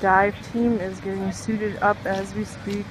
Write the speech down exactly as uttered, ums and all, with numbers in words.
dive team is getting suited up as we speak.